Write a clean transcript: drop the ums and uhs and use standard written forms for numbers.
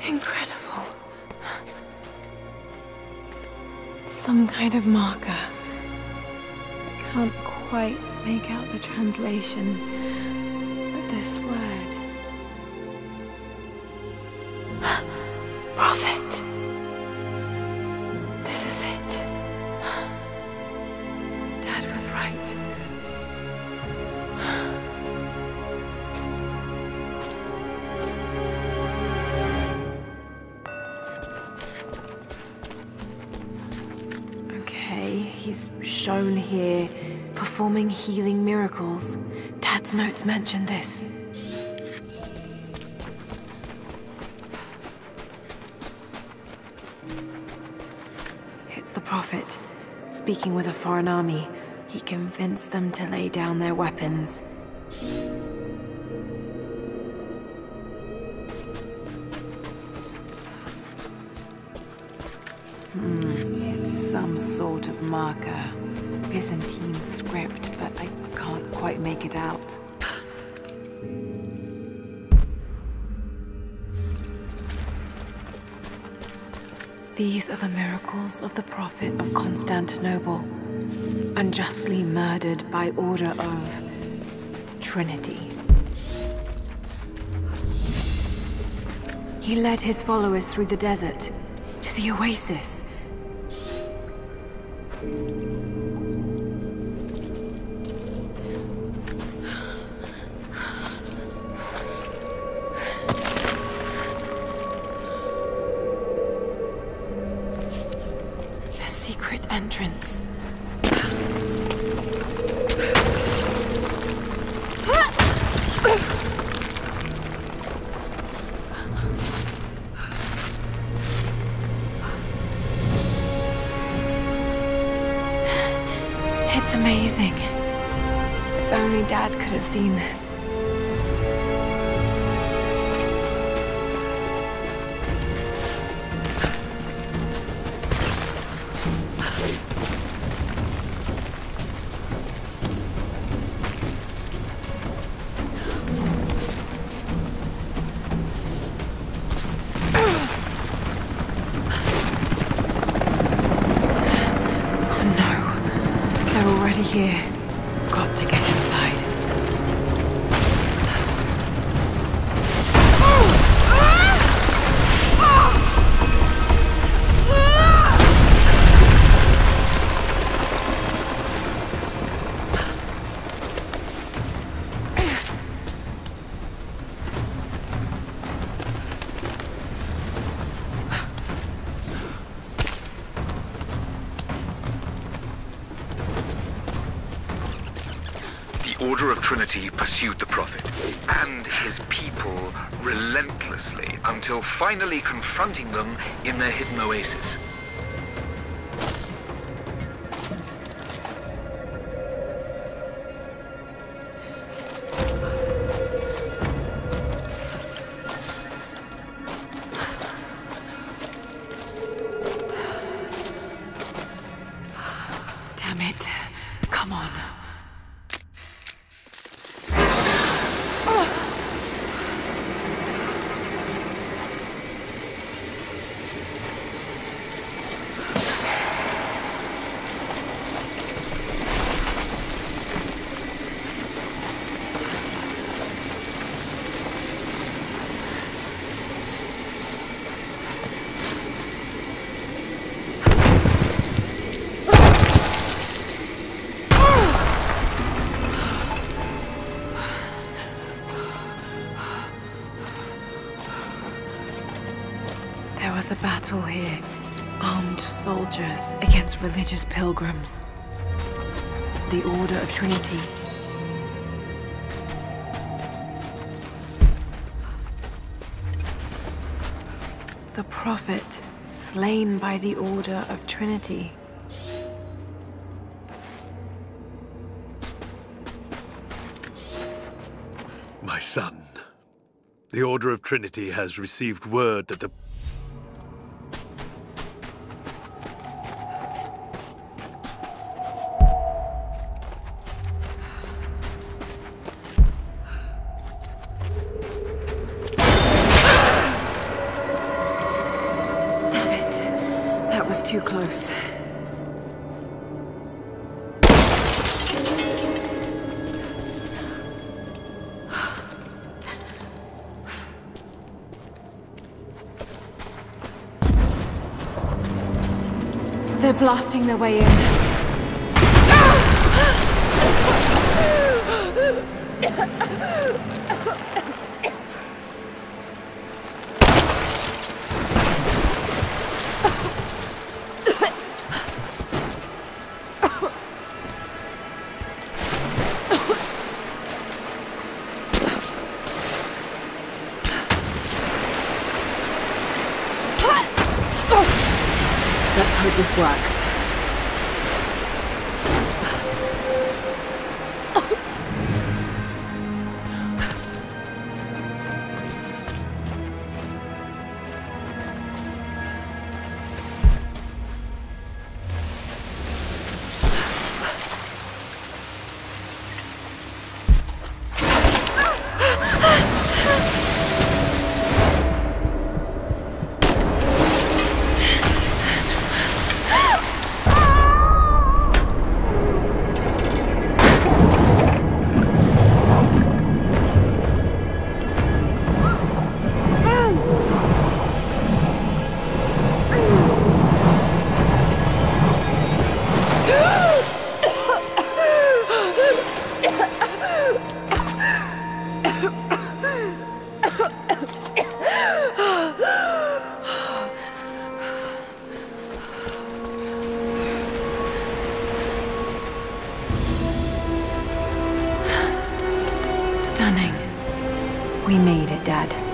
Incredible. Some kind of marker. I can't quite make out the translation, but this word. Prophet. This is it. Dad was right. Okay, he's shown here performing healing miracles. Dad's notes mention this. It's the Prophet. Speaking with a foreign army, he convinced them to lay down their weapons. It's some sort of marker. Byzantine script, but I can't quite make it out. These are the miracles of the Prophet of Constantinople, unjustly murdered by order of Trinity. He led his followers through the desert to the oasis. The secret entrance. It's amazing. If only Dad could have seen this. Here. Got to get inside. The Order of Trinity pursued the Prophet and his people relentlessly until finally confronting them in their hidden oasis. Damn it. Come on. There was a battle here. Armed soldiers against religious pilgrims. The Order of Trinity. The Prophet, slain by the Order of Trinity. My son, the Order of Trinity has received word that the... too close. They're blasting their way in. Let's hope this works. Stunning. We made it, Dad.